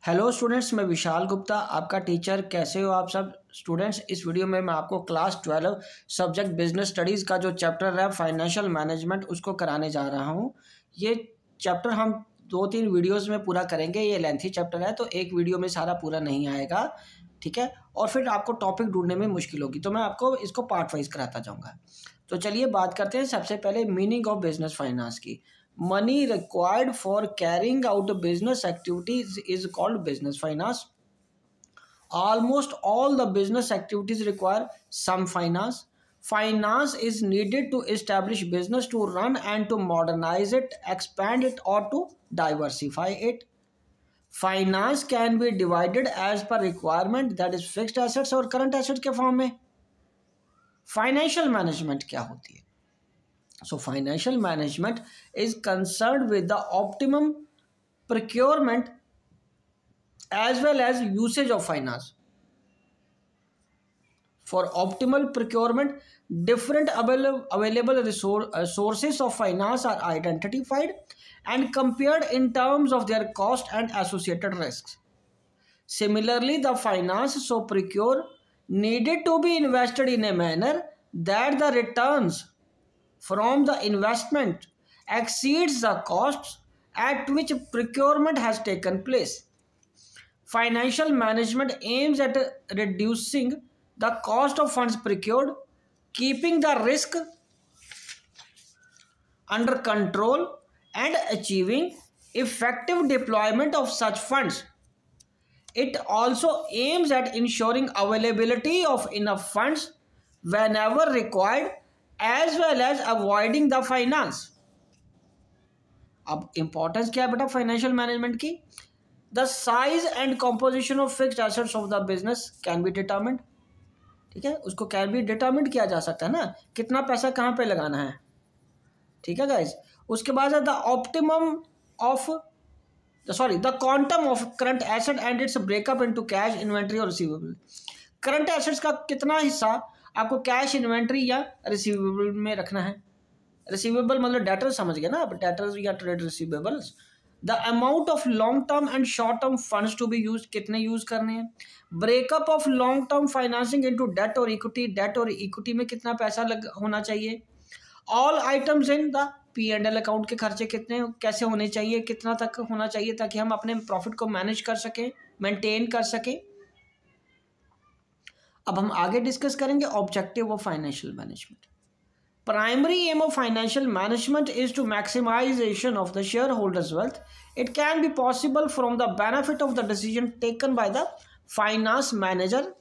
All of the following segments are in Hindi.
हेलो स्टूडेंट्स, मैं विशाल गुप्ता आपका टीचर। कैसे हो आप सब स्टूडेंट्स। इस वीडियो में मैं आपको क्लास 12 सब्जेक्ट बिजनेस स्टडीज़ का जो चैप्टर है फाइनेंशियल मैनेजमेंट उसको कराने जा रहा हूँ। ये चैप्टर हम 2-3 वीडियोस में पूरा करेंगे। ये लेंथी चैप्टर है तो एक वीडियो में सारा पूरा नहीं आएगा, ठीक है। और फिर आपको टॉपिक ढूंढने में मुश्किल होगी, तो मैं आपको इसको पार्ट वाइज कराता जाऊँगा। तो चलिए बात करते हैं सबसे पहले मीनिंग ऑफ बिजनेस फाइनेंस की। Money required for carrying out business activities is called business finance. Almost all the business activities require some finance. Finance is needed to establish business, to run and to modernize it, expand it or to diversify it. Finance can be divided as per requirement, that is fixed assets और current assets के फॉर्म में। Financial management क्या होती है? So financial management is concerned with the optimum procurement as well as usage of finance. For optimal procurement, different available sources of finance are identified and compared in terms of their cost and associated risks. Similarly, the finance so procure needed to be invested in a manner that the returns from the investment exceeds the costs at which procurement has taken place. Financial management aims at reducing the cost of funds procured, keeping the risk under control and achieving effective deployment of such funds. It also aims at ensuring availability of enough funds whenever required, as well as avoiding the finance. अब इंपॉर्टेंस क्या है बेटा फाइनेंशियल मैनेजमेंट की? The size and composition of fixed assets of the business can be determined, ठीक है। उसको कैन बी डिटरमिन्ड किया जा सकता है ना, कितना पैसा कहाँ पे लगाना है, ठीक है गाइज। उसके बाद the optimum of the quantum of current asset and its breakup into cash, inventory और रिसीवेबल। करंट एसेट्स का कितना हिस्सा आपको कैश, इन्वेंट्री या रिसीवेबल में रखना है। रिसीवेबल मतलब डेटर, समझ गए ना आप, डेटर्स या trade receivables. The amount of long term and short term funds to be use, कितने यूज करने हैं। Breakup of long term financing into debt और इक्विटी, डेट और इक्विटी में कितना पैसा होना चाहिए। All items in the P&L account के खर्चे कितने कैसे होने चाहिए, कितना तक होना चाहिए ताकि हम अपने प्रॉफिट को मैनेज कर सकें, मेंटेन कर सकें। अब हम आगे डिस्कस करेंगे objective of financial management. Primary aim of financial management is to maximization of the share holders wealth. It can be possible from the benefit of the decision taken by the finance manager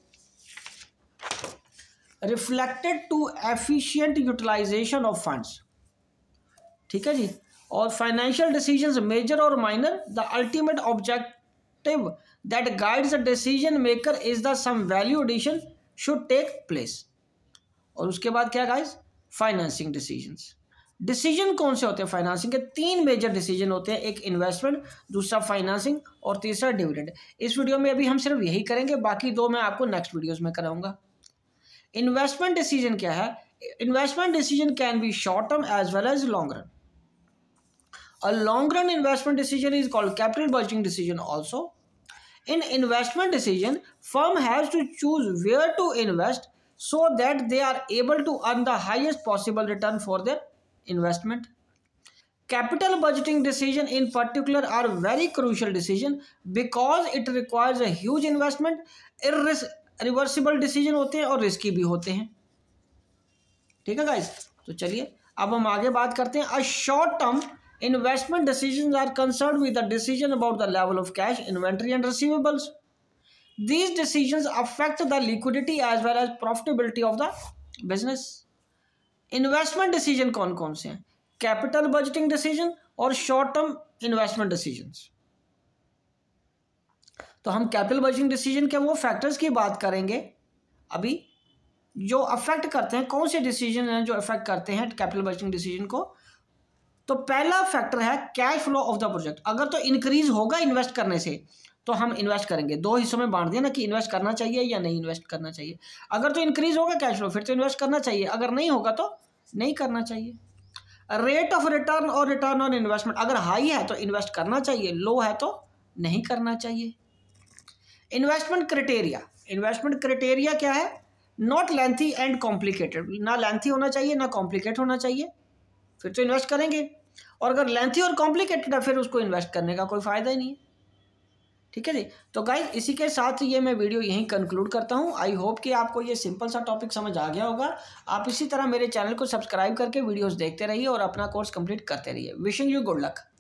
reflected to efficient utilization of funds, ठीक है जी। और फाइनेंशियल डिसीजंस मेजर और minor, the ultimate objective that guides the decision maker is the some value addition should take place. और उसके बाद क्या गाइस, फाइनेंसिंग डिसीजंस। डिसीजन कौन से होते हैं फाइनेंसिंग के? 3 मेजर डिसीजन होते हैं, एक इन्वेस्टमेंट, दूसरा फाइनेंसिंग और तीसरा डिविडेंड। इस वीडियो में अभी हम सिर्फ यही करेंगे, बाकी 2 मैं आपको नेक्स्ट वीडियोस में कराऊंगा। इन्वेस्टमेंट डिसीजन क्या है? Investment decision can be short term as well as long run. A long run investment decision is called capital budgeting decision also. In investment decision, firm has to choose where to invest so that they are able to earn the highest possible return for their investment. Capital budgeting decision in particular are very crucial decision because it requires a huge investment. Irreversible decision होते हैं और risky भी होते हैं, ठीक है guys। तो चलिए अब हम आगे बात करते हैं। A short term investment decisions are concerned with the decision about the level of cash, inventory and receivables. These decisions affect the liquidity as well as profitability of the business. Investment decision कौन कौन से हैं? Capital budgeting decision और short term investment decisions। तो हम capital budgeting decision के वो factors की बात करेंगे अभी जो अफेक्ट करते हैं। कौन से डिसीजन हैं जो अफेक्ट करते हैं कैपिटल बजटिंग डिसीजन को? तो पहला फैक्टर है cash flow of the project. अगर तो इंक्रीज होगा इन्वेस्ट करने से तो हम इन्वेस्ट करेंगे। 2 हिस्सों में बांट दिया ना कि इन्वेस्ट करना चाहिए या नहीं इन्वेस्ट करना चाहिए। अगर तो इंक्रीज होगा कैश फ्लो फिर तो इन्वेस्ट करना चाहिए, अगर नहीं होगा तो नहीं करना चाहिए। रेट ऑफ रिटर्न और रिटर्न ऑन इन्वेस्टमेंट, अगर हाई है तो इन्वेस्ट करना चाहिए, लो है तो नहीं करना चाहिए। इन्वेस्टमेंट क्राइटेरिया क्या है? नॉट लेंथी एंड कॉम्प्लिकेटेड, ना लेंथी होना चाहिए ना कॉम्प्लिकेट होना चाहिए, फिर तो इन्वेस्ट करेंगे। और अगर लेंथी और कॉम्प्लिकेटेड है फिर उसको इन्वेस्ट करने का कोई फ़ायदा ही नहीं है। ठीक है जी। तो गाइज इसी के साथ ये मैं वीडियो यहीं कंक्लूड करता हूँ। आई होप कि आपको ये सिंपल सा टॉपिक समझ आ गया होगा। आप इसी तरह मेरे चैनल को सब्सक्राइब करके वीडियोस देखते रहिए और अपना कोर्स कंप्लीट करते रहिए। Wishing you good luck.